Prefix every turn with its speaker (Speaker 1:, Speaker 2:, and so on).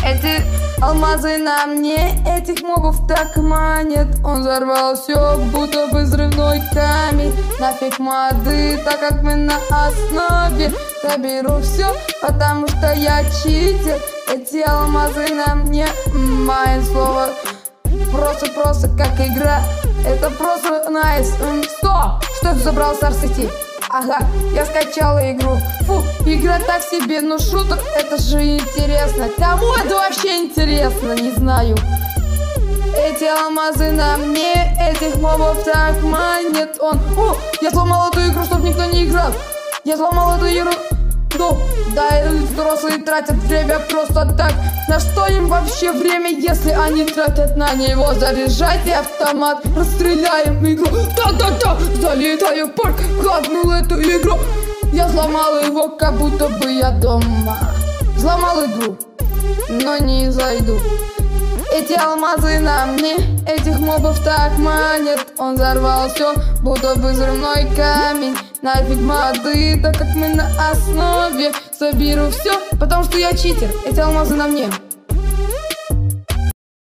Speaker 1: Эти алмазы на мне, этих мобов так манит. Он взорвал все, будто бы взрывной камень. Нафиг моды, так как мы на основе. Заберу все, потому что я читер. Эти алмазы на мне, мое слово просто как игра. Это просто найс. Что это за Brawl Stars сети? Ага, я скачала игру. Фу, игра так себе, но шуток это же интересно. Кому это вообще интересно, не знаю. Эти алмазы на мне, этих мобов так манит. Я сломал эту игру, чтобы никто не играл. Я сломал эту игру. Да, взрослые тратят время просто так. На что им вообще время, если они тратят на него? Заряжайте автомат, расстреляем игру. Да, залетаю в парк, хакнул эту игру. Я сломал его, как будто бы я дома. Взломал игру, но не зайду. Эти алмазы на мне, этих мобов так манит. Он взорвал все, будто бы взрывной камень. Нафиг моды, так как мы на основе. Заберу все, потому что я читер. Эти алмазы на мне.